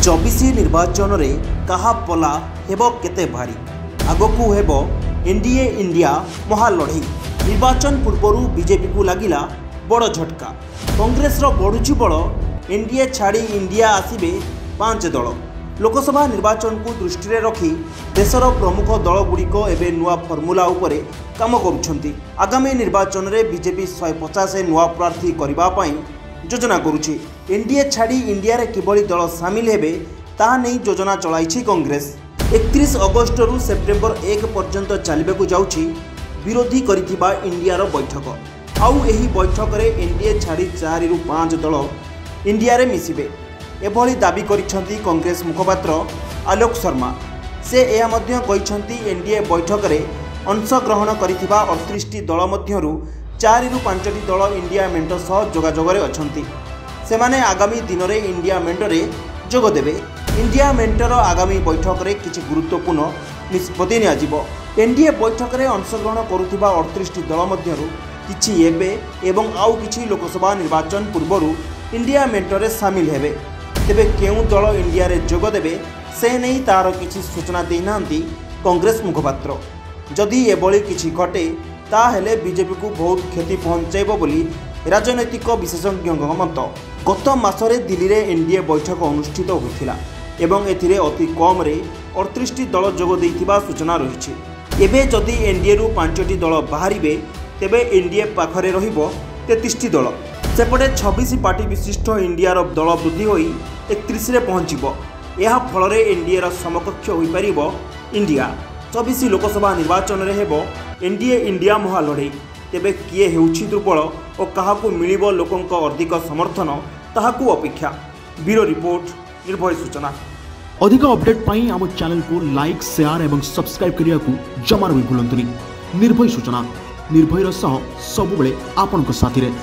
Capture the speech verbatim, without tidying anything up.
चौबीस निर्वाचन रे कहा पला हेबो केते भारी आगकू हेबो एनडीए इंडिया महालढ़ई। निर्वाचन पूर्व बीजेपी को लगिला बड़ झटका। कांग्रेस रो बढ़ुची बड़ एनडीए छाड़ी इंडिया आसिबे पांच दल। लोकसभा निर्वाचन को दृष्टि रे रखी देशर प्रमुख दल गुड़िक एवं नुआ फर्मुला उपरे काम करुछंती। आगामी निर्वाचन रे बीजेपी शहे पचास नुआ प्रार्थी करबा पई योजना करुछि। एनडीए छाड़ी इंडिया रे किभली दल सामिल हेबे ताहा नै योजना चलाइछि कांग्रेस। इकतीस अगस्त रु सेप्टेम्बर एक पर्यंत चलबेकु जाउछि विरोधी करिथिबा इंडिया रो बैठक। आउ एही बैठक रे एनडीए छाड़ी चार रु पांच दल इंडिया रे मिसिबे एभली दाबी करिसंती कांग्रेस मुखपात्र आलोक शर्मा। से एहा मध्य कहिसंती एनडीए बैठक रे अंशग्रहण करिथिबा अड़तीस टी दल मध्यरु चार रु पांच टी दल इंडिया मेंट सह जोगाजोग रे अछंती। सेमाने आगामी दिन रे इंडिया मेंट रे जोग देबे। इंडिया मेंटर आगामी बैठक रे किछि गुरुत्वपूर्ण निष्पत्ति नियाजिबो। एनडीए बैठक रे अंशग्रहण करुथिबा अड़तीस टी दल मध्यरु किछि एबे एवं आउ किछि लोकसभा निर्वाचन पूर्वरु इंडिया मेंट रे शामिल हेबे। तेबे केउ दल इंडिया रे जोग देबे से नै तार किछि सूचना देनांती कांग्रेस मुखपात्र। जदि एभली किछि घटे ताहेले बीजेपी को बहुत क्षति पहुंचाइबो बोली राजनैतिक विशेषज्ञ मत। गत मासरे दिल्ली रे एनडीए बैठक अनुष्ठित होइथिला एवं एथिरे अति कम रे अड़तीस टी दल जोग देइथिबा सूचना रहिछि। एबे जदि एनडीए रु पांच टी दल बाहरिबे तेबे एनडीए पाखरे रहिबो तैंतीस टी दल। सेपटे छब्बीस पार्टी विशिष्ट इंडिया रो दल वृद्धि होई इकतीस रे पहुंचिबो। एहा फल रे एनडीए रो समकक्ष होई परिबो इंडिया। चौबीस लोकसभा निर्वाचन रे हेबो एनडीए इंडिया महालढ़ई। तेबे किए हेउछि दुर्बल और काहाकू मिलिबो लोकंक अधिक समर्थन ताहाकू अपेक्षा। ब्यूरो रिपोर्ट, निर्भय सूचना। अधिक अपडेट पाई आम चैनल को लाइक, शेयर एवं सब्सक्राइब करिया को जमार भी भूलंतुनी। निर्भय सूचना, निर्भयर सह सबुबेले आपनक साथी रे।